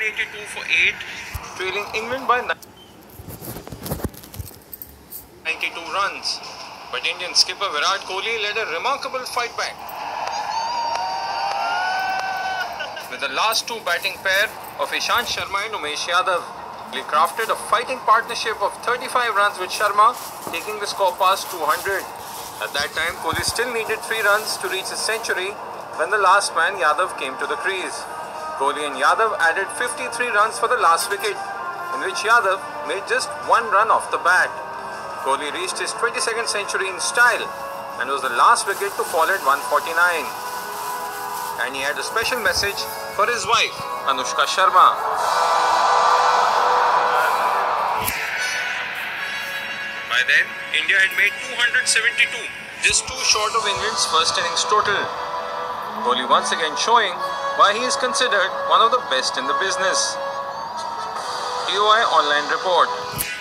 182 for 8, trailing England by 92 runs. But Indian skipper Virat Kohli led a remarkable fight back. With the last two batting pair of Ishant Sharma and Umesh Yadav, he crafted a fighting partnership of 35 runs with Sharma, taking the score past 200. At that time, Kohli still needed 3 runs to reach his century when the last man Yadav came to the crease. Kohli and Yadav added 53 runs for the last wicket, in which Yadav made just 1 run off the bat. Kohli reached his 22nd century in style and was the last wicket to fall at 149. And he had a special message for his wife, Anushka Sharma. By then, India had made 272, just 2 short of England's first innings total. Kohli once again showing why he is considered one of the best in the business. TOI Online Report.